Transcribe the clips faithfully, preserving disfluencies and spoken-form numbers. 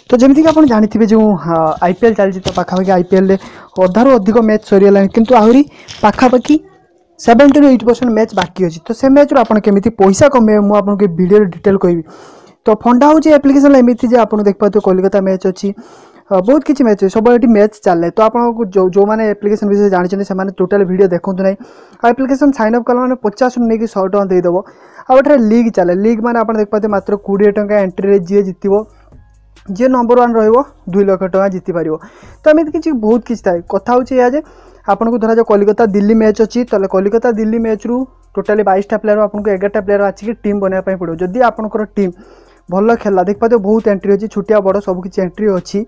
तो जमीक आप जानते जो आईपीएल चलती तो पाखापाखि आईपीएल अधारू अधिक मैच सरीगला किंतु आहरी पाखापाखि सेवेन्टी एट परसेंट मैच बाकी अच्छी तो से मैच आप पैसा कमे मुझे वीडियो डिटेल कहबी। तो फंडा हूँ एप्लिकेशन एमती आप देख पाते कोलकाता मैच अच्छी बहुत किसी मैच सब ये मैच चले तो आपको जो जो मैंने एप्लिकेशन विषय जानते हैं टोटाल वीडियो देखूँ ना एप्लिकेशन साइन अप कला मैंने पचास नहीं सौ टका देदेव आठ लीग चले लीग मैंने आप देख पाते मात्र कोड़े टका एंट्री जी जितब जी नंबर वन रुई लक्ष टका जीति पार तो एमती किसी बहुत किसी थाए कथा हो आपको धरा जो कोलकाता दिल्ली मैच अच्छी तो कोलकाता दिल्ली मैच रू टोटाली बाईसटा प्लेयर आपको एगारटा प्लेयर आसिक टीम बनवाई पड़ो जदि आपंकर टीम भल खेला देख पाते बहुत एंट्री अच्छी छुटिया बड़ सबकि एंट्री अच्छी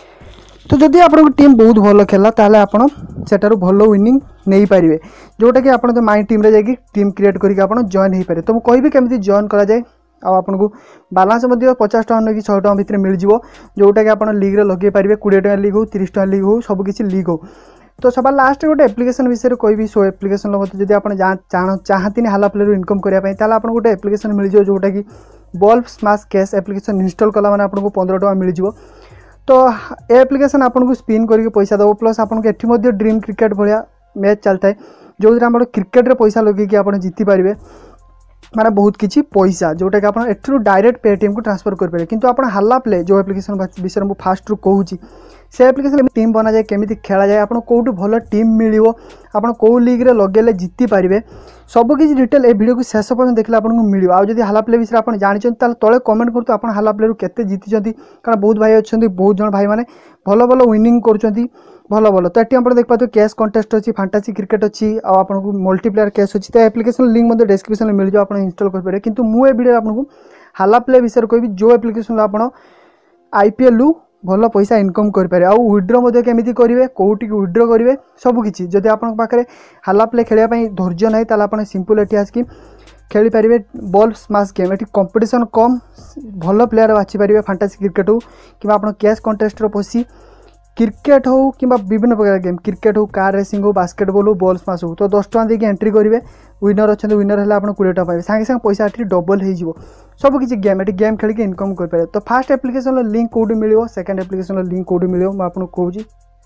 तो जदि आपन टीम बहुत भल खेला ताले आपन सेटारू भल विनिंग नहीं पारे जोटा कि आपन माई टीम रे जाकि टीम क्रिएट करके आपन जॉइन हो पारे। तो मुझे कहबी केमती जॉइन करा जाए आपन को बालांस पचास टका कि सौ टका भितर मिल जाव जोटा कि आप लीग रे लगे पारे कोड़े टका लीग हो तीस टका लीग हो सबकि लीग हो। तो सब लास्ट गोटे एप्लिकेशन विषय कहबी सो एप्लिकेशन मत जब आप चाहती हाला प्लेयर इनकम करने ताले गोटे एप्लिकेशन मिल जाए जोटा कि ball smash cash application install कला माने आपको पंद्रह टका मिल जाव। तो ए एप्लिकेशन आपको स्पिन करके पैसा दब प्लस आपको एटी ड्रीम क्रिकेट भाया मैच चलता है जो आम क्रिकेट रे पैसा लगे आप जीति पारे माने बहुत किसी पैसा जोटा कि आप डायरेक्ट पेटीएम को ट्रांसफर करेंगे किंतु आप हाला प्ले जो एप्लिकेशन विषय मुझे फास्ट रू कहूँ से एप्लिकेशन टीम बना जाए केमी खेला जाए आपको कौट भल टीम मिल आप कौ लीग रे लगेले जीति पारे सबकि डिटेल ए वीडियो को शेष पर्यटन देखले आपको मिल आदि हाला प्ले विषय आप जानते तले कमेंट करते आप हाला प्ले केते जीति कारण बहुत भाई अच्छा बहुत जन भाई मैंने भल भल विनिंग कर भल भल। तो ये आप देख पाते कैश कंटेस्ट अच्छी फैंटासी क्रिकेट अच्छी आपको मल्टीप्लेयर कैश अच्छी तो एप्लिकेशन लिंक मत डिस्क्रिप्शन में मिल जाए आप इंस्टॉल करेंगे किंतु मुझे वीडियो आपको हाला प्ले विषय कहबी जो एप्लिकेशन आप आईपीएल रु भल पैसा इनकम करेंगे आउ विड्रो केमी करेंगे कौटी विड्रो करेंगे सबकि जदि आप हाला प्ले खेलने धैर्य ना ताल आप सिंपल ये आसिक खेली पारे बॉल स्मैश गेम ये कंपटीशन कम भल प्लेयर बाछी पारे फैंटासी क्रिकेट हो कि आप कैश कंटेस्ट पशि क्रिकेट हो कि विभिन्न प्रकार गेम क्रिकेट हो कार रेसिंग हो बास्केटबॉल हो बॉल स्मैश हो तो दस टका देके एंट्री करेंगे विनर अच्छा विनर है आप कोड़े टका पाए सागे सागे पैसा ये डबल हो सब किसी गेम ये गेम खेल इनकम करेंगे। तो फास्ट एप्लिकेशन लिंक कौटी मिल सेकेंड एप्लिकेशन लिंक कौटी मिल आपको कहूँ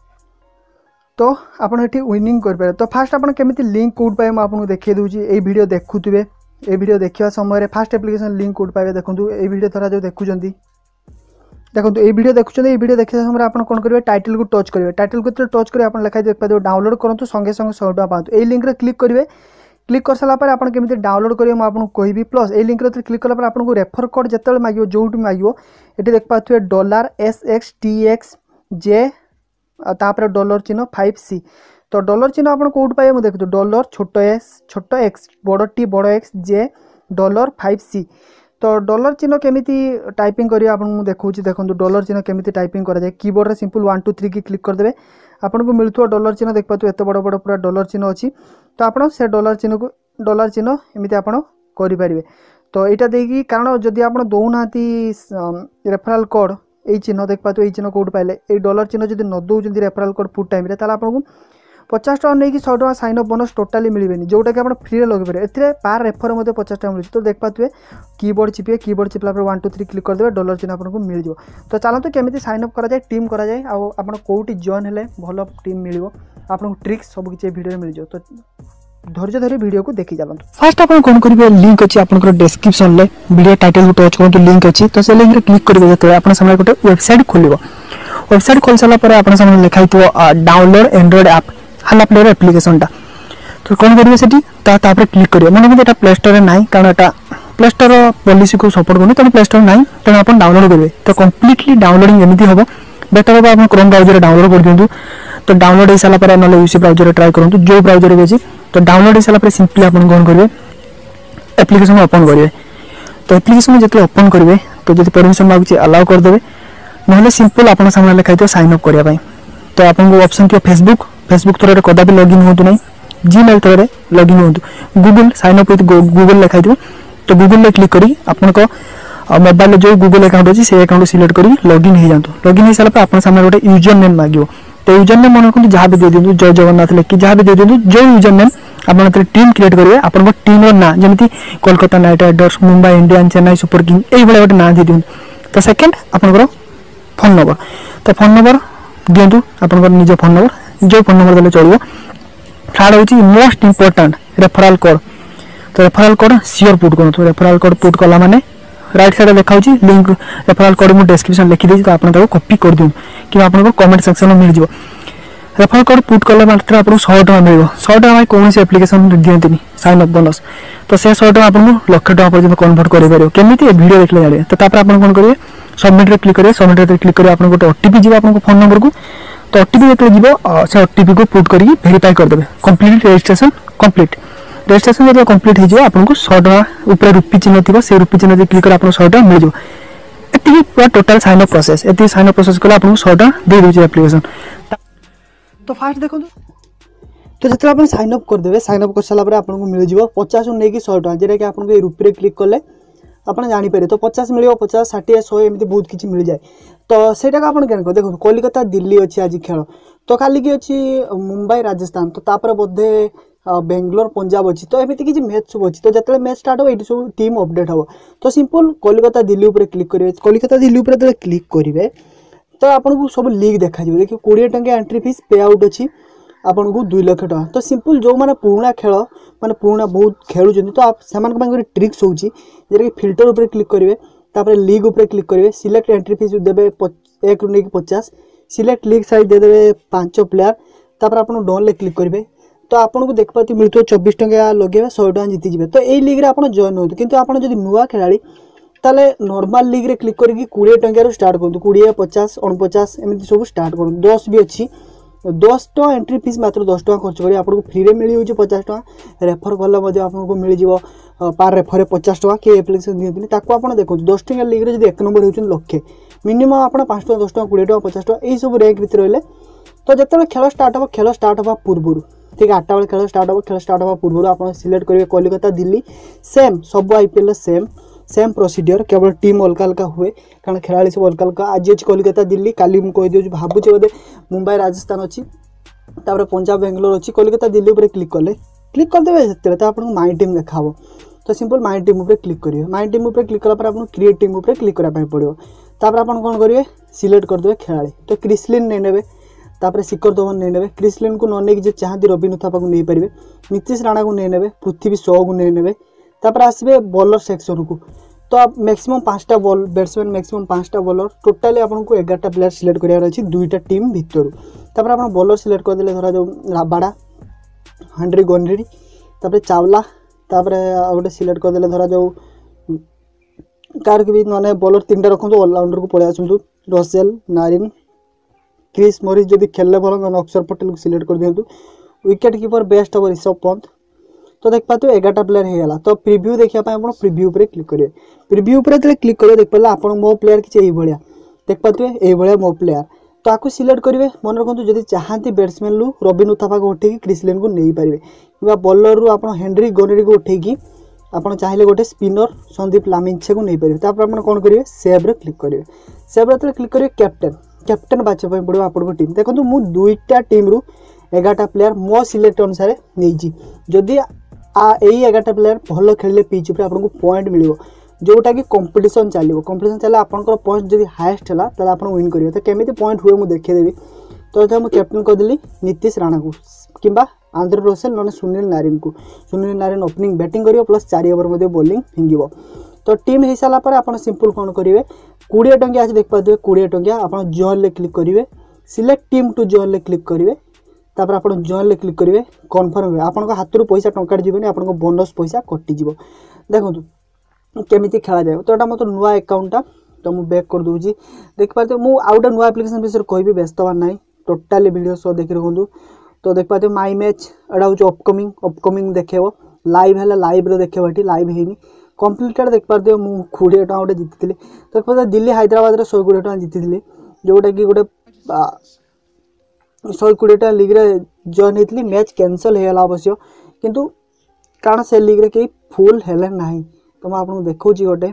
तो आपड़ ये विनिंग करेंगे। तो फास्ट आप केमी लिंक कौट पाए मुझे देखिए दूसरी ये वीडियो देखुए ये वीडियो देखा समय फास्ट एप्लिकेशन लिंक कौट पाए देखो ये वीडियो थोड़ा जो देखुं देखो ये वीडियो देखुं ये वीडियो देखा समय आप कौन करेंगे टाइटल को टच करेंगे टाइटल को टच करेंगे आप लिखा देख पाते डाउनलोड करूँ संगे संगे सौ टका पाँच ये लिंक क्लिक करेंगे क्लिक कर सारापर आप केमी डाउनलोड करेंगे मुझे कहबी प्लस ये लिंक क्लिक कला आपको रेफर कोड जिते मांग जो मांग ये देख पाते dollar S X T X J तापर डॉलर चिन्ह फाइव सी तो डॉलर चिन्ह आप कौट पाए मुझे देखते डॉलर छोट एस छोट एक्स बड़ टी बड़ X J dollar five C तो डॉलर चिन्ह केमी टाइपिंग करेंगे आपको देखा देखो डॉलर चिन्ह केमी टाइपिंग कराए keyboard simple one two three की क्लिक करदे आपको मिलूँ डॉलर चिन्ह देख पाते एत बड़ बड़ पूरा डॉलर चिन्ह अच्छी तो आप से डॉलर चिन्ह को डॉलर चिन्ह एमती आप करेंगे। तो यहाँ देखिए कारण जदि आप दौना रेफराल कोड ये चिन्ह देख पाते ये चिन्ह कौट पाइले ये डॉलर चिन्ह जब न दौरान रेफराल कोड फुल टाइम आपको पचास टका नहीं कि सौ टका साइन अप बोनस टोटाली मिलबेनी जोटा कि आप फ्री लगे पारे ए पार रेफर मत पचास टका मिले तो देख पाते कीबोर्ड चिपे कीबोर्ड चिपला वन टू थ्री क्लिक करदे डॉलर चिन्ह आपको मिल जाए। तो चलते केमी साइन अप कराए टीम कराए आप कौटी जॉइन हेले भल टीम मिल आपको ट्रिक्स सब किसी वीडियो मिल जाए। तो धैर्य धरी वीडियो को देखी चलते फास्ट आप कौन करेंगे लिंक अच्छी आप डिस्क्रिप्शन में वीडियो टाइटल को टच करूँ लिंक अच्छी तो से लिंक रे क्लिक करेंगे जो आप गोटे वेबसाइट खोल वेबसाइट खोल सारापर आप लिखाई डाउनलोड एंड्रॉइड ऐप हाला प्लेयर एप्लिकेशन टा तो कौन करेंगे से क्लिक करेंगे मैंने भी प्ले स्टोर ना कारण यहाँ प्ले स्टोर पॉलिसी को सपोर्ट करनी तेनाली प्ले स्टोर ना तेनाली आप डाउनलोड करेंगे तो कम्प्लीटली डाउनलोडिंग एमती हम बेटर हम आप क्रोम ब्राउजर डाउनलोड कर दिखाँ तो डाउनलोड हो सारापर ना यूसी ब्राउजर ट्राई करूँ जो ब्राउजर भी अच्छी तो डाउनलोड हो सारापर सिंपली आप कौन करेंगे एप्लिकेशन ओपन करेंगे तो एप्लिकेशन जो ओपन करेंगे तो जो परमिशन मांगे अलाउ करदे ना सिंपल आप सामने लिखाई साइन अप करने तो आपको ऑप्शन थी फेसबुक फेसबुक थ्रू कदापि लॉगिन हो ना जीमेल थ्रू लॉगिन हो Google sign up with Google लिखाई तो गूगल में क्लिक करी आपन मोबाइल जो गूगल अकाउंट अच्छी से अकाउंट सिलेक्ट करी लॉगिन हो जातु लॉगिन हो सारा आप सामने गोटे यूजर नेम मांगे तो यूजर नेम मन रखते जहाँ भी दे दिखाँ जय जगन्नाथ लिखी जहाँ भी दे दिखाँ जो यूजर नेम आप टीम क्रिएट करेंगे आप टीम ना जमी Kolkata Knight Riders Mumbai Indians Chennai Super King ये गोटे ना दे दिखाँ तो सेकेंड आप फोन नंबर तो फोन नंबर दिंतु आप निज फोन नंबर जो फोन नंबर देले चलो। थर्ड हूँ मोस्ट इंपोर्टाट रेफराल कोड तो रेफराल कोड सियोर पुट करूँ रेफराल कोड पुट कला माने राइट साइड देखा लिंक रेफराल कोड मुझे डिस्क्रिप्शन लिखिदी तो आपको कॉपी कर दियो कि आपको कमेंट सेक्शन में मिल जाए। रेफराल कोड पुट कले मात्र आपको सौ टका मिल सौ टका कौन से एप्लिकेशन दिखती साइन अप बोनस तो से सौ टका आपको लक्ष टका पर्यटन कन्वर्ट कर केमी वीडियो देखले जाए तो आप कौन करेंगे सबमिट क्लिक करेंगे सबमिट क्लिक करेंगे आपको गोटे ओटीपी जी आपको फोन नंबर को तो ओटीपी जो जीव से ओटीपी को पुट करके वेरीफाई करदे कंप्लीट रजिस्ट्रेशन कंप्लीट रजिस्ट्रेशन जो कंप्लीट हो आपको सौ टका ऊपर रुपी चिन्ह थी से रुपी चिन्ह क्लिक कर आपको सौ टका मिल जाए। ये पूरा टोटाल साइन अप प्रोसेस ये साइन अप प्रोसेस कले आपको सौ टका दे दूसरे एप्लिकेशन। तो फास्ट देखो तो जो आप साइन अप करदे साइन अप कर सारापर आपको मिल जाए पचास नहीं सौ टका जेटा कि आपको ये रुपी क्लिक कले आप जानीपर तो पचास मिले पचास षाठी शहे एमती बहुत किसी मिल जाए तो सेटा आप देखो कोलकाता दिल्ली अच्छी आज खेल तो काली की अच्छी मुंबई राजस्थान तो तापर बोधे बेंगलोर पंजाब अच्छी तो एमती किसी मैच सब अच्छी तो जो मैच स्टार्ट हो ये सब टीम अपडेट हम तो सिंपल कोलकाता दिल्ली उपर क्लिक करेंगे कोलकाता दिल्ली उपर जो क्लिक करेंगे तो आपको सब लीग देखा देखिए कोड़े टंका एंट्री फीस पे आउट अच्छी आपन को दुई लाख टका तो सिंपल जो मैंने पुराना खेल माने पुराना बहुत खेलुं तो आप से ट्रिक्स हो कि फिल्टर उपर क्लिक करेंगे तापर लीग उपर क्लिक करेंगे सिलेक्ट एंट्री फीस देवे एक रु नहीं पचास सिलेक्ट लीग साइज देदेवे पांच प्लेयर तापर आप डन क्लिक करेंगे तो आपको देखा मिलता चौबीस टका लगे सौ टका जीतीजे तो यही लीग्रे आप जॉइन हो कि आप नुआ खेलाड़ी ताले नॉर्मल लीग रे क्लिक करके कोड़े टंकार स्टार्ट करूँ कोड़े पचास अणपचास एमती सब स्टार्ट करूँ दस भी अच्छी दस टका एंट्री फीस मात्र दस टका खर्च करेंगे आपको फ्री में मिल जाए पचास टका रेफर कले आपको मिल जाए पार रेफर पचास टका कि एप्लिकेशन दिखती आप देखो दस टका लीग्रे जब एक नंबर होती लक्षे मिनिमम आप पाँच टका दस टका कोड़े टका पचास टका यही सब रैंक भितर रही तो जो खेल स्टार्ट हम खेल स्टार्ट हाँ पूर्व ठीक है आठटा बेले खेल स्टार्ट हम खेल स्टार्ट हाँ पूर्व आप सिलेक्ट करेंगे कोलकाता दिल्ली सेम सब आईपीएल सेम सेम प्रोसीडियर केवल टीम अलग अलग हुए कारण खेला सब अलग अलग आज अच्छी कोलकाता दिल्ली काली मुझे कहीदे भावुचे बोधे मुंबई राजस्थान अच्छी तापर पंजाब बेंगलोर अच्छी कोलकाता दिल्ली उपर क्लिक कले क्लिक करदे से तो आपको माई टीम देखा तो सिंपल माई टीम उपर क्लिक करेंगे माई टीम उपर क्लिक कला आपको क्रिएट टीम उपर क्लिक करने पड़ो तापर आप कौन करेंगे सिलेक्ट करदे खेलाड़ी तो क्रिसलिन नहीं नेबे तापर शिखर धवन नहीं नेबे क्रिसलिन को न नहीं चाहती रवि थापा को नहीं पारे नीतीश राणा को नहीं नेबे पृथ्वी शॉ को नहीं नेबे तापर आसबे बॉलर सेक्शन को तो आप मैक्सिमम पांचटा बॉल बैट्समैन मैक्सिमम पांचटा बॉलर टोटाली आपको एगारटा प्लेयर सिलेक्ट करार अच्छी दुईटा टीम भितर तापर आप बॉलर सिलेक्ट करदे धरा जो राबाड़ा हेनरी गनरी तापर चावला तापर गोटे सिलेक्ट करदे धरा जो कार भी माने बॉलर तीन टा रखु ऑलराउंडर को पड़े आसतु रसेल नारिन क्रिस मॉरिस जब खेलने भल अक्षर पटेल को सिलेक्ट कर दिंतु विकेट कीपर बेस्ट हम ऋषभ पंत तो देख पाते एगारटा प्लेयर होगा तो प्रिव्यू देखा आप प्रिव्यू पर क्लिक करेंगे प्रिव्यू पर जो क्लिक करेंगे देख पारे आप मो प्लेयर किसी भाया देख पाते ये मो प्लेयर तो आपको सिलेक्ट करेंगे मन रखु जब चाहती बैट्समैन लू रवि थापा को उठेकी क्रिसलिन को नहीं पारे कि बॉलर रू आप हेनरी गनरी को उठेकी आप चाहिए गोटे स्पिनर संदीप लामिंछे को नहीं पारे तापर आप कौन करेंगे सेव क्लिक करेंगे सेव जो क्लिक करेंगे कैप्टेन कैप्टेन बाछा पड़ो आपको टीम देखो मुझे दुईटा टीम रू एगारटा प्लेयर मो सिलेक्ट अनुसार नहीं जदि यही एगारटा प्लेयर भल खेले पिच पर आपको पॉइंट मिल जोटा कि कंपटीशन चलो कंपटीशन चले आपंकर पॉइंट जब हाएस्ट है तो आप विन करेंगे तो केमी पॉइंट हुए मुझे देखीदेवी तो जो मुझे कैप्टेन करदेली नीतीश राणा को कि आंध्र रसेल ना सुनील नारिन को सुनील नारिन ओपनिंग बैटिंग कर प्लस चार ओवर बॉलिंग फिंग तो टीम हो सारापर आप सिंपल कौन करेंगे कोड़े टंकिया आज देख पाते कोड़े टंकिया आप जॉइन क्लिक करेंगे select team to join click करेंगे तापर आप जॉइन क्लिक करेंगे कन्फर्म हुए आप हाथ रू पैसा टंका जीवन आप बोनस पैसा कटिज देखो केमी खेला जाए तो यहाँ मतलब नुआ अकाउंटा तो मुझे बैक कर दूसरी देख पाते मुझे आउ गए नुआ एप्लिकेशन विषय कह व्यस्त हमार ना टोटाली वीडियो सो देखी रखु तो देख पाते माई मैच एटा हूँ अपकमिंग अपकमिंग देखेब लाइव है लाइव देखेब ये लाइव है कम्प्लीटेड देख पाते मुझे कोड़े टका गोटे जीति देख पाते दिल्ली हैदराबाद शहे कोड़े टका जीति जोटा कि गोटे शहे कोड़े टका लिग्रे जॉइन होती मैच कैंसल होगा अवश्य किंतु कारण से लिग्रे कहीं फुल हेले ना तो मैं आपको देखा गोटे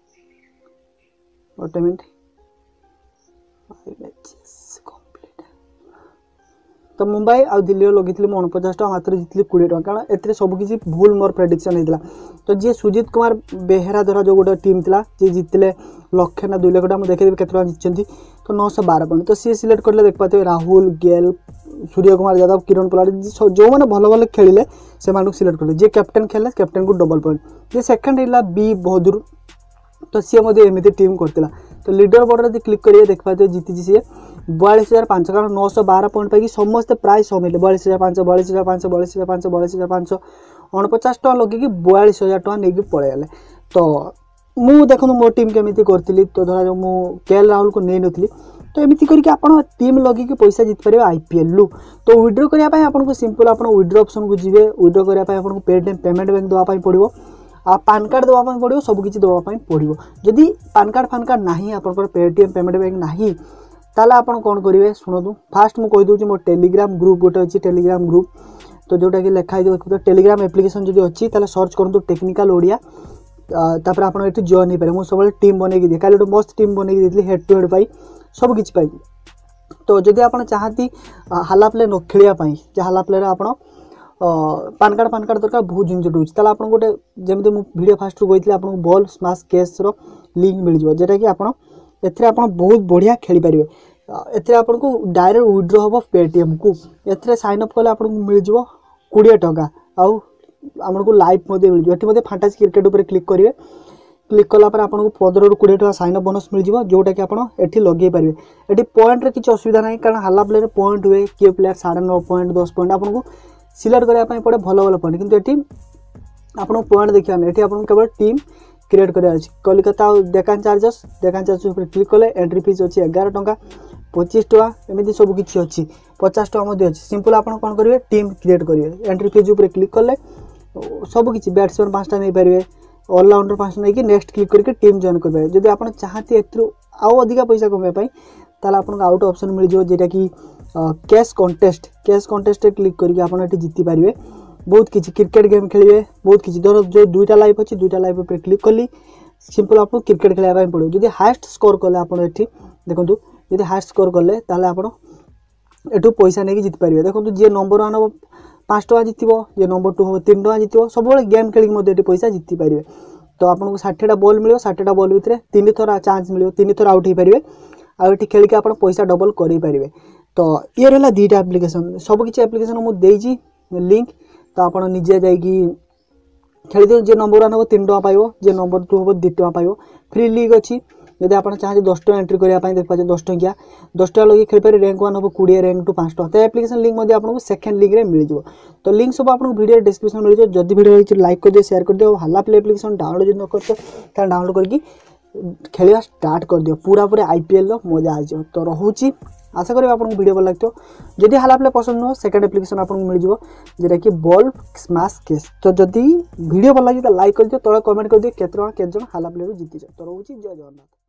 गोटे मिनट तो मुंबई आ दिल्ली लगे मुझे अणपचास टाँग मात्र जीतली कोड़े टाँग कारण ए सबकि भूल मोर प्रेडिक्शन होता तो जी सुजित कुमार बेहेरा द्वारा जो गोटे टीम था जी जीतले लक्षे ना दुई लाख टाँग मुझे देखी केते जीति तो नौ सौ बारह पॉइंट तो सी सिलेक्ट करले देख पाते Rahul Gayle Surya Kumar Yadav Kieron Pollard जो मैंने भल भल खेलिले से सिलेक्ट कले जी कैप्टेन खेले कैप्टेन को डबल पॉइंट जी सेकेंड है बी बहादुर तो सी एमती टीम करता तो लीडर बोर्ड यदि क्लिक करिए देख पाते जीति सी बयालीस हजार पाँच कारण नौ सौ बारह पॉइंट पाई समस्त प्राइस मिले बयालीस हजार पाँच बयालीस हजार पाँच बयालीस हजार पाँच बयालीस हजार पाँच अणपचास टाँग लगे बयालीस हजार टाँग नहीं पलैगले तो मु देखो मो टीम केमी करी तो धरा जो मुझे केएल राहुल को नहीं नी तो एमती करके आप टीम लगे पैसा जीत पारे आईपीएल लु तो विड्रो करने आपको सिंपल आप विड्रो ऑप्शन को जी विड्रो करने आपको पेटीएम पेमेंट बैंक देवाई पड़ो आ पान कार्ड देवाई पड़ो सबकि देवाई पड़ो जदि पान कार्ड फान कार्ड ना आप पेटीएम पेमेंट बैंक ना ताला आप कौन करेंगे शुणु फास्ट मुझे कहीदे मो टेलीग्राम ग्रुप गोटे अच्छी टेलीग्राम ग्रुप तो जोटा कि लिखाई देखो टेलीग्राम एप्लिकेशन जो अच्छी सर्च करूँ टेक्निकल ओडिया तापर आप जॉइन हो पारे मुझे सब टीम बनई दिए कल गोटे मस्त टीम बनई दी हेड टू हेड पाई सब किसी पाई तो जदि आप चाहती हाला प्ले न खेलवाई हाला प्ले आप पान कार्ड पान कार्ड दरकार बहुत जिन दूसरी आप गोटे जमी वीडियो फास्ट कही आपको बॉल स्माश कैश लिंक मिल जाए जोटा कि आप एथिरे आप बहुत बढ़िया खेली पारे एथिरे आपको डायरेक्ट विड्रो हम पेटीएम को एथिरे साइन अप कले आपको मिल जाए कोड़े टंका आउ आमको लाइव मिल जाए ये फैंटासी क्रिकेट उपर क्लिक करेंगे क्लिक कलापर आपको पंद्रह रु कोड़े टका साइन अप बोनस मिल जाए जोटा कि आप एठी लगे पारे ये पॉइंट रे किसी असुविधा नहीं कारण हाला प्ले पॉइंट हुए किए प्लेयर साढ़े नौ पॉइंट दस पॉइंट आपको सिलेक्ट करने पड़े भल भल पॉइंट किंतु एठी आपको पॉइंट देखिए ये आपको केवल टीम क्रिएट करार कलिकता डेकान चार्जर्स डेकान चार्जर्स पर क्लिक कले एंट्री फीस अच्छी एगार टंका पच्चीस टका एमती सब किसी अच्छी पचास टका अच्छी सिंपल आप कौन करेंगे टीम क्रिएट करेंगे एंट्री फीस उपर क्लिक कले सब किसी बैट्समैन पाँचटा नहीं पारे ऑलराउंडर पाँचटा नहीं नेक्स्ट क्लिक करके टीम जॉइन करेंगे जब आप चाहती ए आउ अधिका पैसा कमाई ताला आपको आउट ऑप्शन मिल जाए जोटा कि cash contest cash contest click करके आप जीति पारे बहुत किसी क्रिकेट गेम खेलिए बहुत किसी धर जो दुईटा लाइफ अच्छी दुईटा लाइफ पर क्लिक कली सिंपल आपको क्रिकेट खेलवाई पड़ो जब हाएस्ट स्कोर कले आप देखो जब हाएस्ट स्कोर कले आप एठू पैसा नहीं जीति पारे देखो जी नंबर वन हम पाँच टका जीतब जी नंबर टू हम तीन टका जीतब सब गेम खेल पैसा जीति पारे तो आपको षाठिएटा बॉल मिले षाठिएटा बॉल भितर तीन थर चांस मिले तीन थर आउट हो पारे आठ खेलिक आप पैसा डबल करें तो ये रहा दुईटा एप्लिकेशन सबकि एप्लिकेशन मुझे लिंक तो आप निजे जाकि खेल जे नंबर वन हम तीन टका पाइब जे नंबर टू हम दु टका पाइब फ्री लीग अच्छी जब आप चाहते दस टका एंट्री करने देख पाते दस टंकिया दस टका लगे खेल पारे रैंक वन हम कोड़े रैंक टू पाँच टका तो एप्लिकेशन लिंक आपको सेकेंड लिंक में मिल जाए तो लिंक सब आपको वीडियो डिस्क्रिप्शन मिल जाए जब वीडियो लाइक कर दिए शेयर कर दियो हाला प्ले एप्लिकेशन डाउनलोड जो न कर डाउनलोड करके खेलवा स्टार्ट कर दियो पूरा पूरा आईपीएल मजा आ जाए तो रोचे आशा करें आपको वीडियो भल लगे जदि हाला प्ले पसंद नुह सेकेंड एप्लिकेशन आपको मिल जाए जोटा कि बॉल स्माश केस तो जदि वीडियो भल लगे तो लाइक कर दियो तले कमेंट कर दियो केते हाला प्ले जीति जाए तो रोचे जय जगन्नाथ।